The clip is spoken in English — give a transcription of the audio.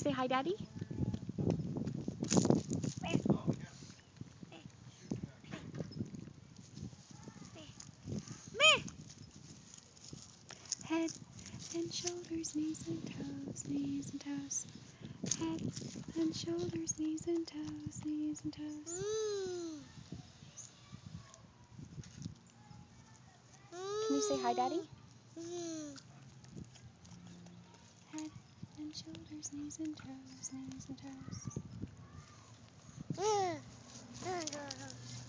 say hi, Daddy? Head and shoulders, knees and toes, knees and toes. Head and shoulders, knees and toes, knees and toes. Can you say hi, Daddy? Head and shoulders, knees and toes, knees and toes.